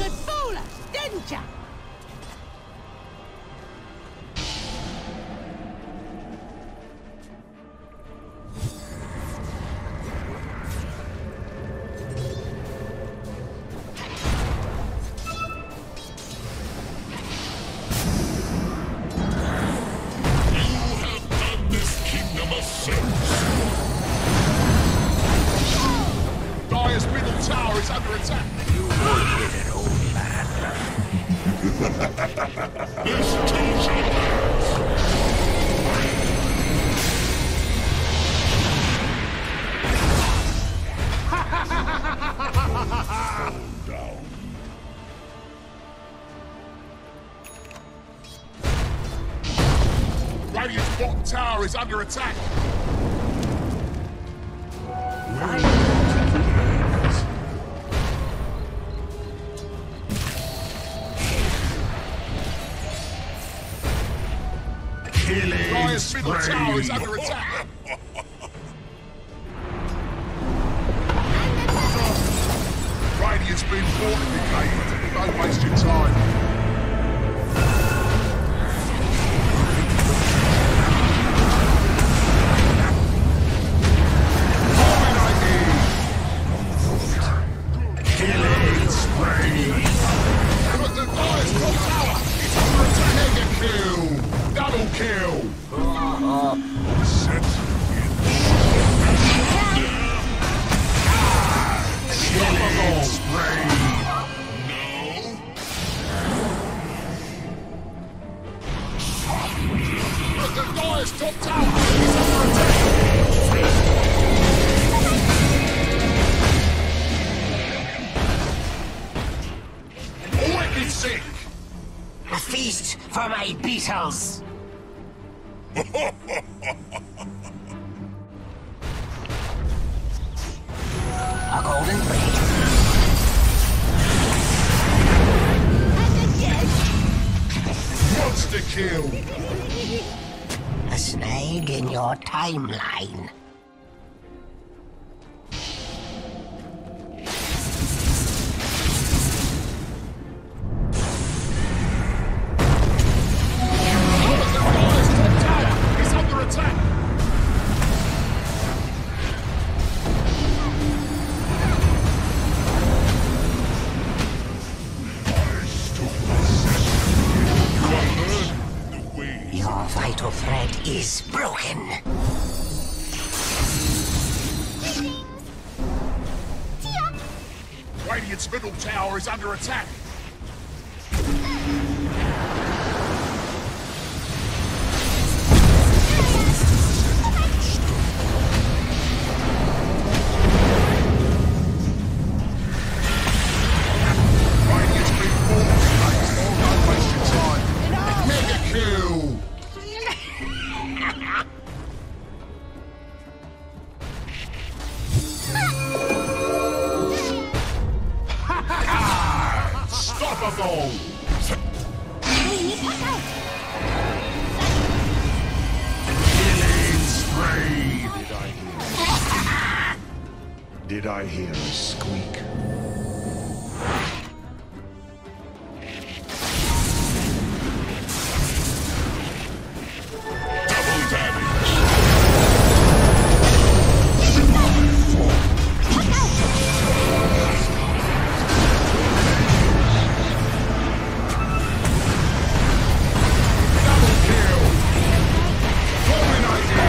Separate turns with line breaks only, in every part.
could fool us, didn't ya?
Radiant's bottom tower is under attack. Radiant's middle tower is under attack. Radiant's been fortified. Don't waste your time.
A feast for my beetles! A golden blade.
Monster kill!
A snag in your timeline. Your vital thread is broken.
Radiant's middle tower is under attack. Radiant's been fortified. Don't waste your time. Mega kill! Unstoppable! Killing spree!
Did I hear a squeak?
Double damage!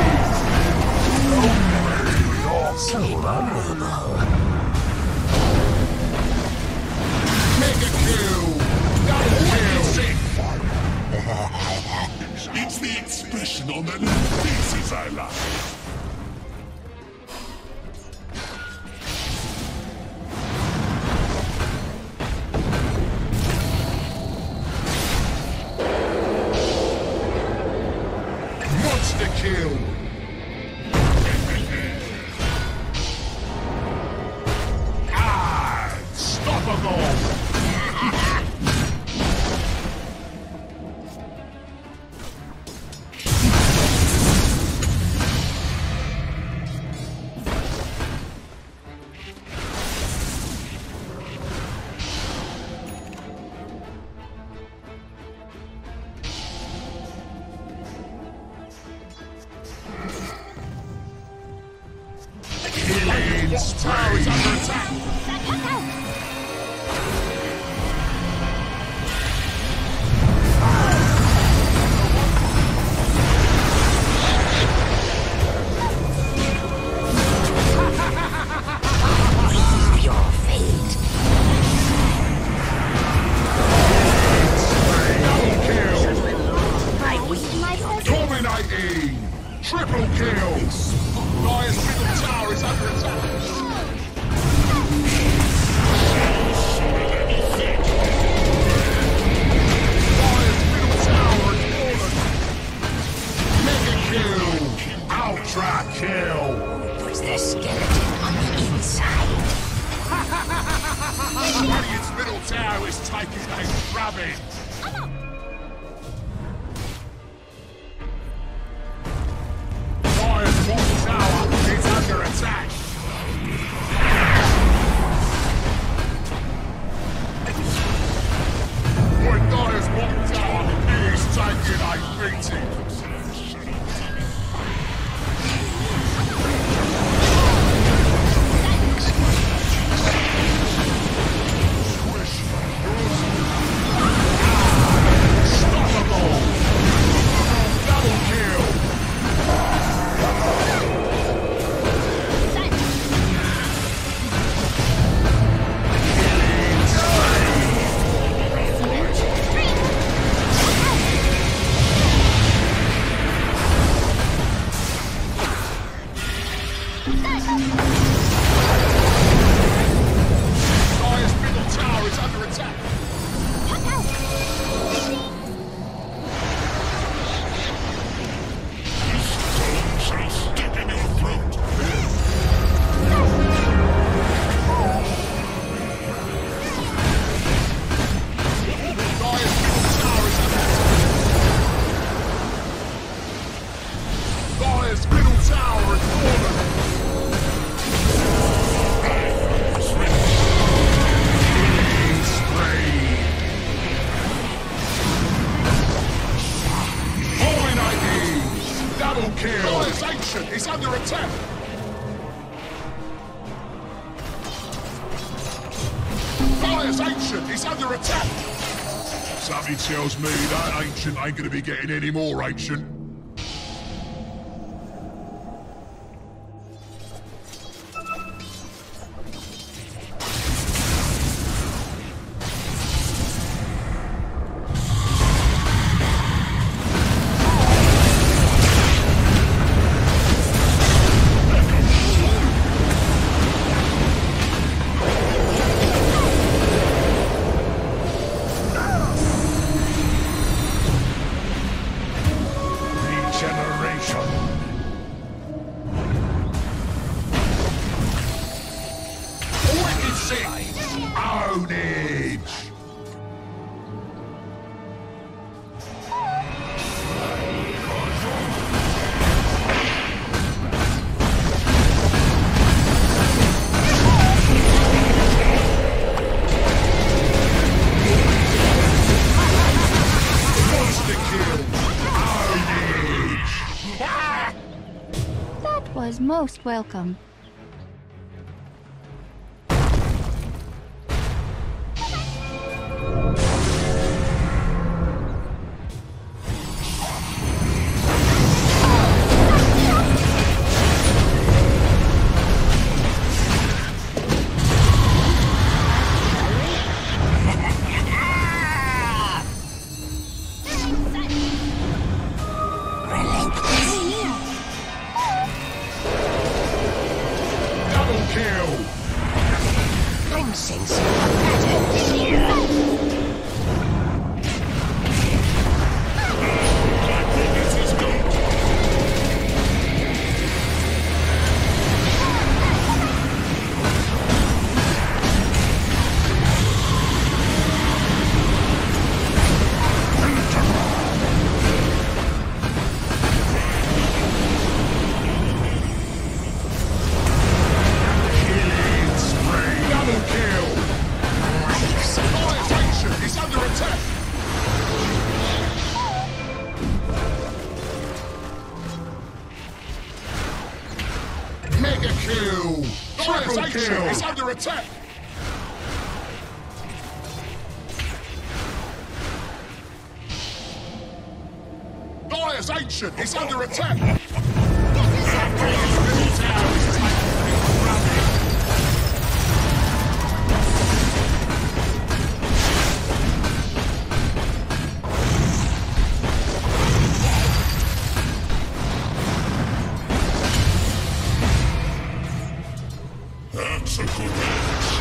So vulnerable.
Radiant's tower is under attack.
Your fate.
Dominating! Triple kill! Dire's middle tower is under attack. Dire's middle tower is fallen. Mega kill! Ultra kill!
Puts the skeleton on the inside.
Radiant's middle tower is taking a drubbing. Dire's bottom tower is under attack. Boy, Dire's bottom tower is taking a beating. Unstoppable! Double kill! Dire's middle tower is under attack. Dire's middle tower is under attack. Dire's middle tower is fallen. Killing spree. Dominating. Double kill. Dire's ancient is under attack. Dire's ancient is under attack. Something tells me that ancient ain't gonna be getting any more ancient. Regeneration. Wicked Six! Ownage! Monster kill! Ownage!
That was most welcome.
kill! It's under attack! Dire's ancient! It's under attack! That's a good match.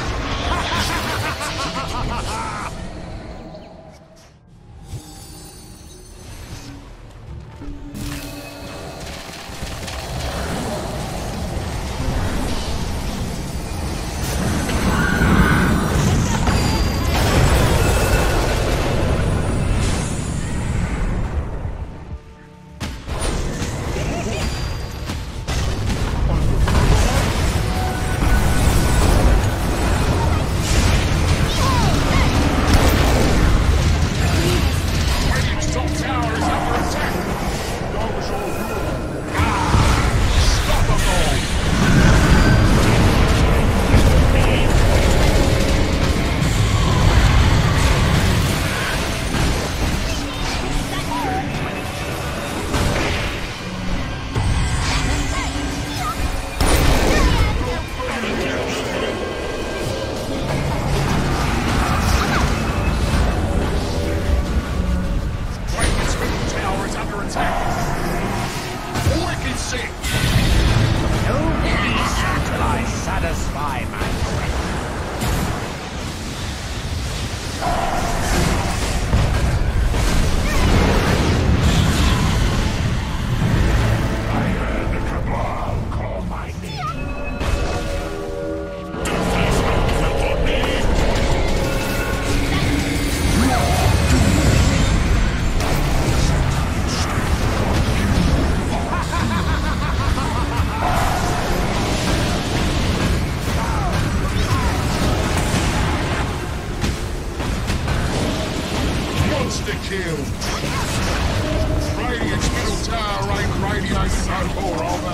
Kill. Radiant's middle tower ain't radiating no more,